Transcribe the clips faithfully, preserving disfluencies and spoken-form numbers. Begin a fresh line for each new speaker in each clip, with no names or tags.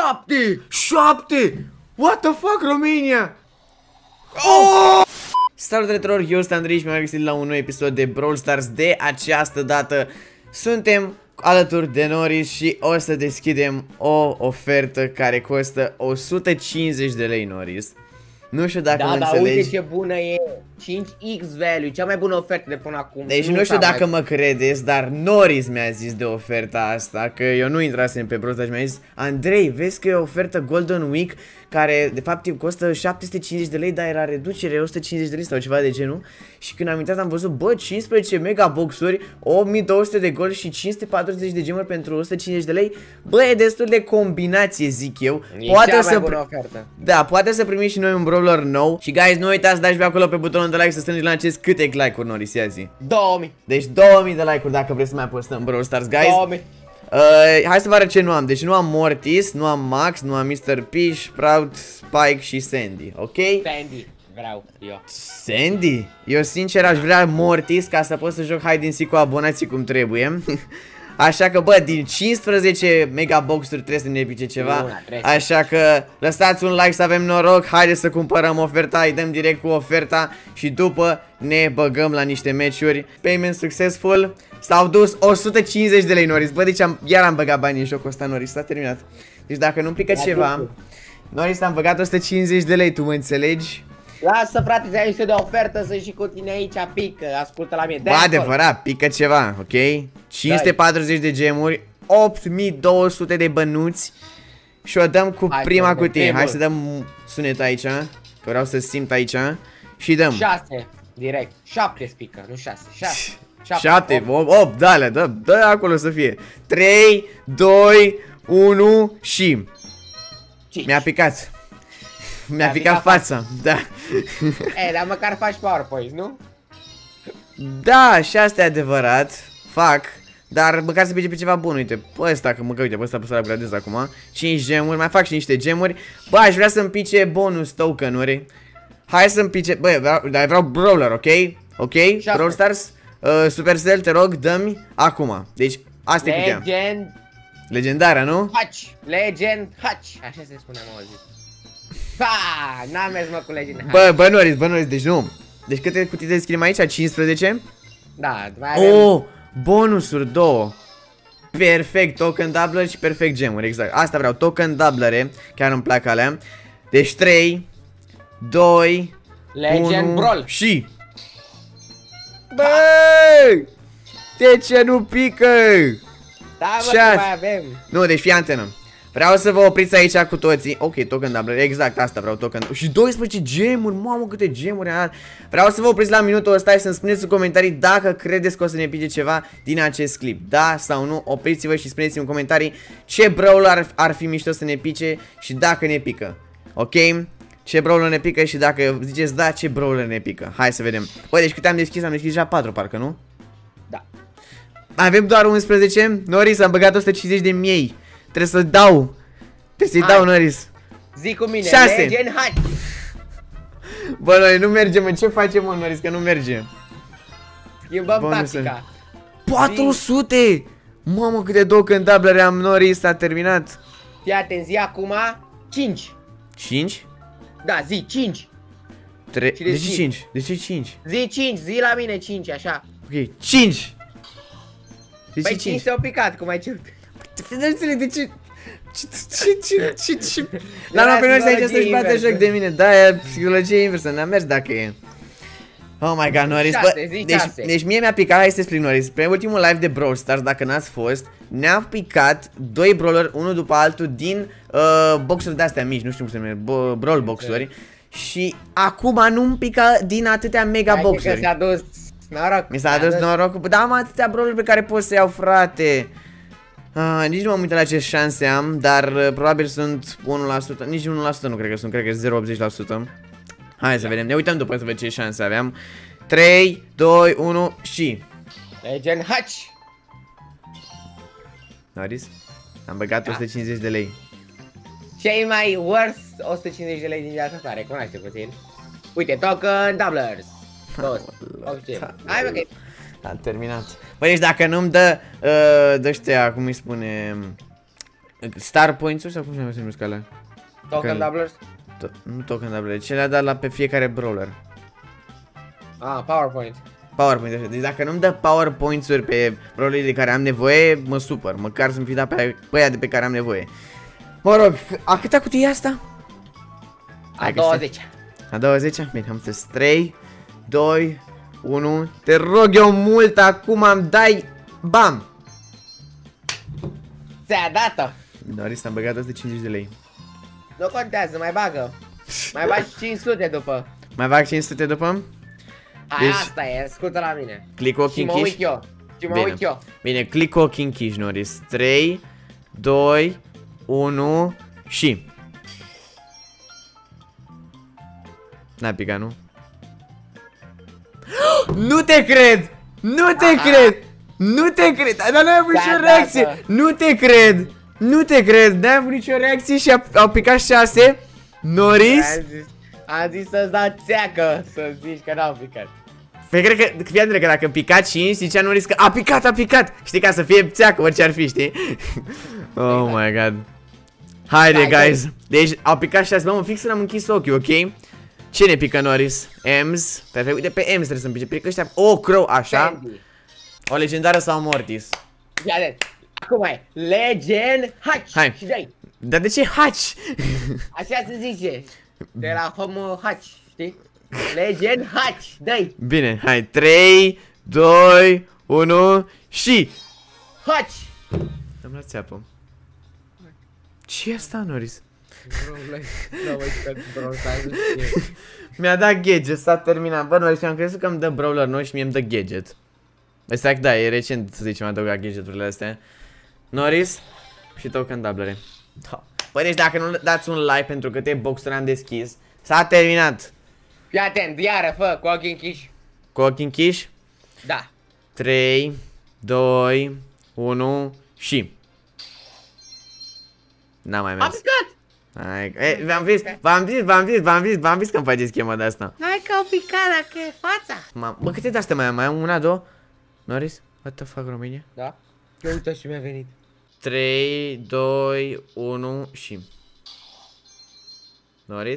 șapte!
șapte! What the fuck, Romania? Oh! Salut retror, eu sunt Andrei și mi-am găsit la un nou episod de Brawl Stars. De această dată suntem alături de Norris și o să deschidem o ofertă care costă o sută cincizeci de lei, Norris. Nu știu dacă
da,
mă
da,
înțelegi.
uite ce bună e. cinci X value, cea mai bună ofertă de până acum.
Deci nu, nu știu dacă mai... mă credeți, dar Norris mi-a zis de oferta asta, că eu nu intrasem pe Brawl Stars și mi-a zis: Andrei, vezi că e o ofertă Golden Week care de fapt costă șapte sute cincizeci de lei, dar era reducere o sută cincizeci de lei sau ceva de genul. Și când am intrat am văzut, bă, cincisprezece megaboxuri, opt mii două sute de gold și cinci sute patruzeci de gemuri pentru o sută cincizeci de lei. Bă, e destul de combinație, zic eu.
E
poate
cea
să
mai bună ofertă.
Da, poate să primim și noi un brawler nou. Și guys, nu uitați să dați pe acolo pe butonul de like să strângeți la acest câte like-uri, Norris, ia zi.
două mii.
Deci două mii de like-uri dacă vreți să mai postăm Brawl Stars, guys.
două mii.
Uh, hai să vă arăt ce nu am. Deci nu am Mortis, nu am Max, nu am mister P, Sprout, Spike și Sandy, ok?
Sandy, vreau eu.
Sandy? Eu sincer aș vrea Mortis ca să pot să joc hide and seek cu abonații cum trebuie. Așa că, bă, din cincisprezece megaboxuri trebuie să ne pice ceva. Una, așa că lăsați un like să avem noroc. Haideți să cumpărăm oferta, îi dăm direct cu oferta și după ne băgăm la niște meciuri. Payment successful. S-au dus o sută cincizeci de lei, Norris. Bă, deci am, iar am băgat bani în jocul ăsta, Norris, s-a terminat. Deci dacă nu-mi pică ceva, Norris, am băgat o sută cincizeci de lei, tu mă înțelegi?
Lasă, frate, ți-ai zis de ofertă să și cu tine aici, pică, ascultă la mine.
Bă, adevărat, pică ceva, ok? cinci sute patruzeci de gemuri, opt mii două sute de bănuți și o dăm cu hai, prima cutie. Hai să dăm sunetul aici, că vreau să simt aici și dăm.
șase, direct, șapte speaker, nu șase, șase.
șapte, opt, dă-le, dă, dă acolo să fie. trei, doi, unu și mi-a picat. Mi-a picat fața, da.
E, dar măcar faci PowerPoint, nu?
Da, și asta e adevărat. Fac, dar măcar să pice pe ceva bun. Uite, pe ăsta, că mă, uite, pe ăsta pot să-l upgradez acum. cinci gemuri, mai fac și niște gemuri. Bă, aș vrea să-mi pice bonus token-uri. Hai să-mi pice, bă, vreau, dar vreau brawler, ok? Ok? Brawl Stars, uh, Supercell, te rog, dă-mi acum. Deci, asta e cutia.
Legend.
Legendară, nu?
Hatch, Legend Hatch. Așa se spune, am auzit. Ha, n-am mers, mă, cu Legend Hatch.
Bă, bă, Norris, bă, Norris, deci nu. Deci câte cutii deschidem aici? cincisprezece?
Da, mai avem...
Oh, bonusuri, două. Perfect, token doubler și perfect gemuri, exact. Asta vreau, token doublere, chiar îmi plac alea. Deci trei, doi,
Legend
unu
Brawl.
și... Bă! De ce nu pică?
Da, bă, că mai avem.
Nu, deci fii antenă. Vreau să vă opriți aici cu toții. Ok, token doubler, exact, asta vreau, token. Și doisprezece gemuri, mamă, câte gemuri am dat. Vreau să vă opriți la minutul ăsta și să-mi spuneți în comentarii dacă credeți că o să ne pice ceva din acest clip. Da sau nu, opriți-vă și spuneți în comentarii ce brawler ar, ar fi mișto să ne pice și dacă ne pică. Ok? Ce brawler ne pică și dacă ziceți da, ce brawler ne pică. Hai să vedem. Băi, deci câte am deschis? Am deschis deja patru, parcă, nu?
Da.
Avem doar unsprezece. Norris, am băgat o sută cincizeci de mii. Trebuie să dau. Trebuie să-i dau, Norris.
Zic cu mine,
șase.
Legend Hatch.
Bă, noi nu mergem, în ce facem, mă, Norris, că nu merge.
Schimbăm tactica.
patru sute! Mamă, câte token doublere am, Norris, s-a terminat.
Fii atent, zi acum cinci.
cinci?
Da, zi cinci.
De ce cinci? De ce cinci?
Zi cinci, zi la mine cinci, așa.
Ok, cinci! De
păi cinci s-au picat, cum ai cerut.
Nu înțeleg de ce... Ce, ce, ce, ce, ce... Dar nu, pe noi aici să-și bate joc de mine. Da, e psihologie inversă, n-a mers dacă e. Oh my god, Norris, bă, deci, deci mie mi-a picat, hai să te explic, Norris. Pe ultimul live de Brawl Stars, dacă n-ați fost, ne-a picat doi brawler, unul după altul, din uh, boxuri de-astea mici, nu știu cum se numește, brawl boxuri. Și acum nu-mi pică din atâtea mega boxuri.
Mi s-a dus noroc.
Mi s-a dus noroc, da, am atâtea brawler pe care pot să iau, frate. Uh, nici nu m-am uitat la ce șanse am, dar uh, probabil sunt unu la sută, nici unu la sută nu cred că sunt, cred că zero virgulă optzeci la sută. Hai să vedem, ne uităm după să vedem ce șanse aveam. trei, doi, unu și...
Legend Hatch.
Norris, am băgat da. o sută cincizeci de lei.
Cei mai worth o sută cincizeci de lei din viața ta, recunoaște puțin. Uite, token doublers. Hai, bă, că... Am
terminat. Băi, deci dacă nu-mi dă uh, de-ăștia, cum îi spune, Star Points-uri sau cum se numesc alea?
Token doublers?
To nu token doublers, ce le-a dat la pe fiecare brawler.
Ah, PowerPoint.
PowerPoint, așa. Deci dacă nu-mi dă PowerPoints-uri pe brawlerii de care am nevoie, mă supăr. Măcar să-mi fi dat pe, pe aia de pe care am nevoie. Mă rog, a câta cutie asta?
A douăzecea.
A douăzecea? Bine, am înțeles. trei, doi, unu. Te rog eu mult, acum îmi dai... Bam!
Ți-a dat-o.
Doris, am băgat o sută cincizeci de lei.
Nu contează, mai bagă. Mai bagi cinci sute după.
Mai bag cinci sute după?
Aia deci, asta e, ascultă la mine.
Click ochii
închiși. Și mă uit eu. Și mă uit eu.
Bine, click ochii închiși, Noris. trei, doi, unu și... N-a picat, nu? Nu te cred! Nu te Aha. cred! Nu te cred! Dar n-ai avut nicio reacție! Nu te cred! Nu te cred! N-ai avut nicio reacție și au picat șase. Noris?
Am zis, am zis să-ți dau țeacă, să zici că n-au picat.
Păi cred că, fii că dacă pica cinci, zicea Noris că a picat, a picat! Știi, ca să fie țeacă, orice ar fi, știi? Oh my god. Haide, guys! Deci au picat șase, bă, mă, fix l-am închis ochii, ok? Cine pică, Noris? Ems. Perfect, uite, pe Ems trebuie să-mi pice. Pică ăștia, o, Crow, așa. O legendară sau Mortis?
Ia de, acum e Legend Hatch.
Hai.
Și dai.
Dar de ce Hatch?
Așa se zice. De la Homo Hatch, știi? Legend Hatch, dai.
Bine, hai, trei, doi, unu și...
Hatch.
Am luat țeapă. Ce e asta, Noris? Mi-a dat gadget, s-a terminat. Bă, Noris, am crezut că îmi dă brawler nou și mie îmi dă gadget. Exact, da, e recent, să zicem, am adăugat gadgeturile astea. Noris și token doublere. Păi deci dacă nu dați un like pentru câte boxuri am deschis, s-a terminat.
Fii atent, iară, fă, cu ochii închiși.
Cu ochii închiși?
Da.
trei, doi, unu și... N-am mai mers.
Am picat!
Hai, v-am zis, v-am zis, v-am zis, v-am zis, v-am zis că-mi faceți schema de asta.
Hai că au picat, dacă e fața.
Bă, câte de-astea mai am? Mai am una, două? Noris? What the fuck, România?
Da? Eu uite și mi-a venit.
trei, doi, unu și... Noris?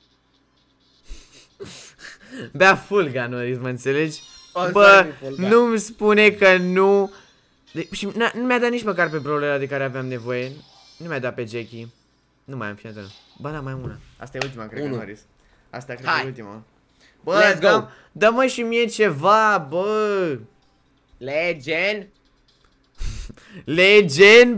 Bea fulga, Noris, mă înțelegi? Bă, nu-mi spune că nu... De și nu mi-a dat nici măcar pe brawlera de care aveam nevoie. Nu mi-a dat pe Jackie. Nu mai am, fii atent. Ba, da, mai am una. Asta e ultima, cred că, Noris. Asta cred că e ultima. Bă, dă, dă-mă și mie ceva, bă.
Legend.
Legend.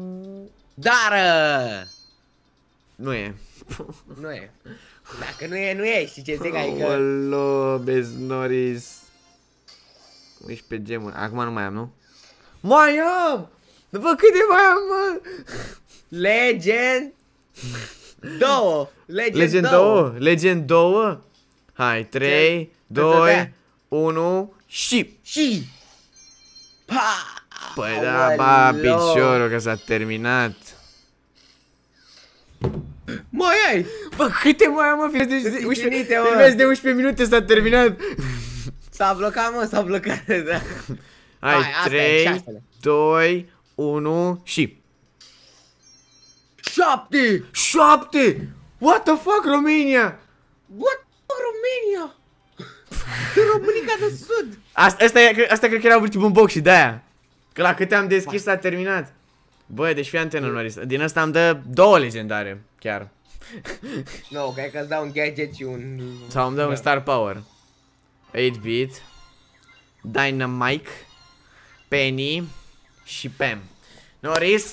Dară.
Nu e.
Nu e. Dacă nu e, nu e. Știi ce zic? Adică...
Olo, bez Noris. unsprezece gemuri. Acum nu mai am, nu? Mai am! Bă, câte mai am, mă?
Legend două. Legend,
Legend două. Legend două. Hai, trei, doi, unu și...
Și... Pa!
Păi da, ba, piciorul, că s-a terminat.
Mai ai!
Bă, câte mai am, mă? Filmezi de unsprezece minute, s-a terminat.
S-a blocat, mă, s-a blocat, da.
Hai, trei, doi, unu și...
șapte!
șapte! What the fuck, România?
What the fuck, România? De Românica de Sud!
Asta, asta, e, asta cred că era ultimul box și de-aia. Că la câte am deschis s-a terminat. Băi, deci fii antenă, Noris. Din asta am dă două legendare, chiar.
Nu, no, cred că îți dau un gadget și un...
Sau îmi dă un Star Power. opt bit, Dynamite, Penny și Pam. Noris,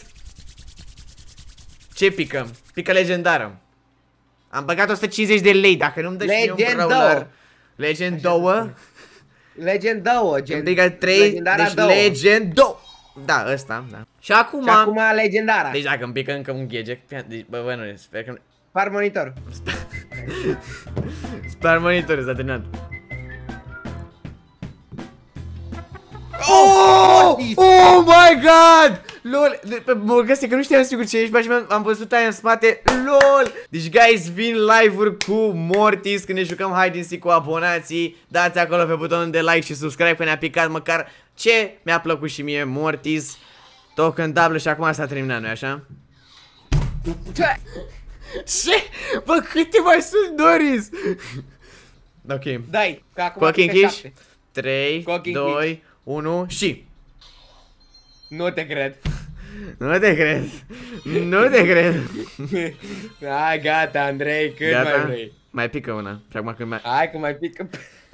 ce pică? Pică legendară. Am băgat o sută cincizeci de lei, dacă nu-mi dă și un brawler. Legend două.
Legend două, gen.
Îmi pică trei, deci Legend doi. Da, ăsta, da. Și acum...
Și acum legendara.
Deci dacă îmi pică încă un gadget, deci, bă, bă, nu, sper că...
Spar monitor.
Spar monitor, s-a terminat. Oh! Oh my god! LOL! Mă găsesc că nu știam sigur ce ești, bă, am văzut aia în spate. LOL! Deci, guys, vin live-uri cu Mortis când ne jucăm hide and seek cu abonații. Dați acolo pe butonul de like și subscribe că ne-a picat măcar ce mi-a plăcut și mie Mortis. Token double și acum s-a terminat, nu-i așa?
Ce?
Ce? Bă, câte mai sunt, Norris? Ok.
Dai, că acum
Cu ochii
pică
închiși?
șapte.
trei, doi, unu și...
Nu te cred.
Nu te cred. Nu te cred.
Hai, gata, Andrei, cât
Gata?
mai vrei?
Mai pică una. Și acum când mai...
Hai că mai pică.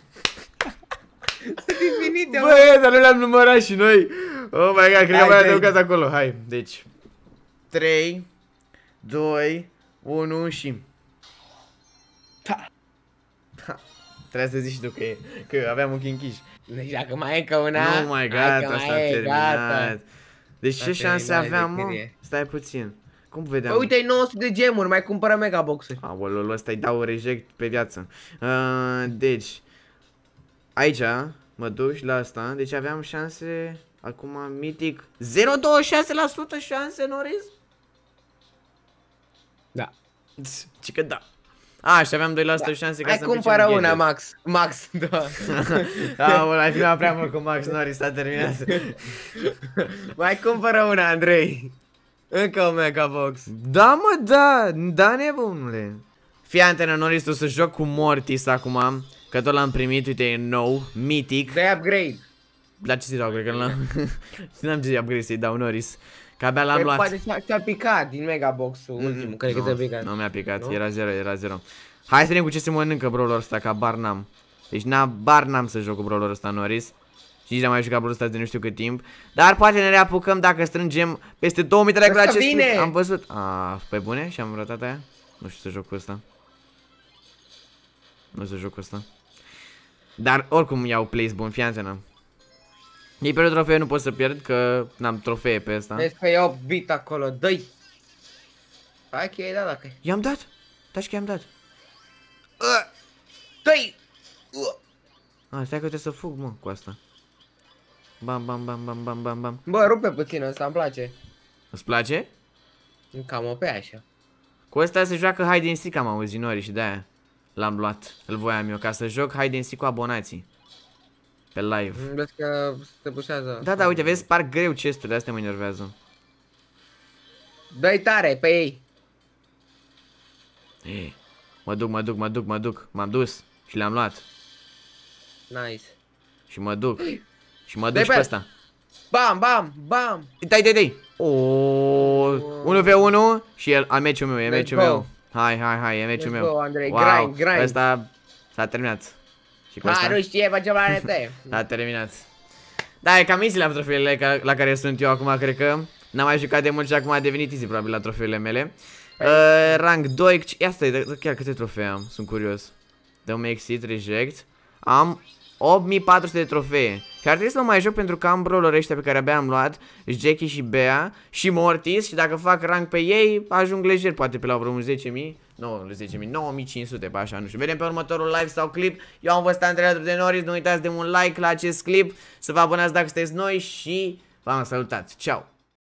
Sunt infinite, mă.
Băi, dar nu le-am numărat și noi. Oh my god, cred că
Hai,
mai
dai.
adăugați acolo. Hai, deci. trei, doi, unu și...
Da.
Da. Trebuie să zici și tu că, e, că aveam ochii închiși.
Deci dacă mai e încă una.
Nu mai
hai că
gata,
mai
s-a
e,
terminat.
gata.
Deci ce
S-a
șanse
terminat,
aveam,
de
mă?
chirie.
Stai puțin. Cum vedeam?
Păi uite, nouă sute de gemuri, mai cumpără megaboxuri.
Aoleu, ăsta îi dau reject pe viață. Uh, deci, aici mă duc și la asta. Deci aveam șanse, acum mitic, zero virgulă douăzeci și șase la sută șanse, Norris?
Da.
Ci că da. A, și aveam doi la sută
Da.
șanse ca
Hai
să-mi
cumpără
pice un
una,
gadget.
Max. Max, da.
Aoleu, ai filmat prea mult cu Max Norris, s-a terminat.
Mai cumpără una, Andrei. Încă o megabox.
Da, mă, da, da, nebunule. Fii antenă, Norris, o să joc cu Mortis acum, că tot l-am primit, uite, e nou, mitic.
De upgrade.
La ce să-i dau, cred că l-am... N-am ce upgrade să-i dau, Norris. Că abia l-am
Păi
luat.
poate ți-a picat din megaboxul ultimul, cred că
Nu,
ți-a picat.
Nu mi-a picat,
Nu?
era zero, era zero. Hai să vedem cu ce se mănâncă brawler ăsta, ca bar n-am. Deci n bar n-am să joc cu brawler ăsta, Norris. Și nici n-am mai jucat brawler ăsta de nu știu cât timp. Dar poate ne reapucăm dacă strângem peste două mii de like la
Ăsta
acest
vine!
clip. Am văzut. Ah, pe bune? Și am ratat aia? Nu știu să joc cu ăsta. Nu să joc cu ăsta. Dar oricum iau place bun, fii antenă. Ei pe trofee nu pot să pierd, că n-am trofee pe ăsta.
Vezi că e opt bit acolo, dă-i. Hai că i-ai dat dacă e.
I-am dat? Da, și că i-am dat.
Dă-i!
Ah, stai că trebuie să fug, mă, cu asta. Bam, bam, bam, bam, bam, bam, bam.
Bă, rupe puțin ăsta, îmi place.
Îți place?
Cam o pe așa.
Cu ăsta se joacă hide and seek, am auzit, Nori, și de-aia l-am luat. Îl voiam eu, ca să joc hide and seek cu abonații. Pe live.
Vezi că se pușează.
Da, da, uite, vezi, par greu chesturile, astea mă enervează.
Dă-i tare pe ei.
Ei, mă duc, mă duc, mă duc, mă duc. M-am dus și le-am luat.
Nice.
Și mă duc. Și mă duc
Dai
și pe
pe-
ăsta.
Bam, bam, bam.
Dai, dai, dai. Oh, unu pe unu și el, a meciul meu, e
Let's
meciul
go.
meu. Hai, hai, hai, e meciul
Let's
meu.
go, Andrei, grind, grind.
Ăsta s-a terminat. Și cu ăsta
Ha, nu știe pe ce planete.
s-a terminat. Da, e cam easy la trofeele ca- la care sunt eu acum, cred că. N-am mai jucat de mult și acum a devenit easy probabil la trofeele mele. Uh, rank doi, ia stai, dă- dă chiar câte trofee am, sunt curios. Dăm exit, reject. Am opt mii patru sute de trofee. Și ar trebui să mă mai joc pentru că am brawler ăștia pe care abia am luat, Jackie și Bea și Mortis. Și dacă fac rank pe ei, ajung lejer, poate pe la vreo zece mii. Nu, zece mii, nouă mii cinci sute, pe așa, nu știu. Vedem pe următorul live sau clip. Eu am fost Andrei alături de Norris, nu uitați de un like la acest clip, să vă abonați dacă sunteți noi și v-am salutat. Ciao!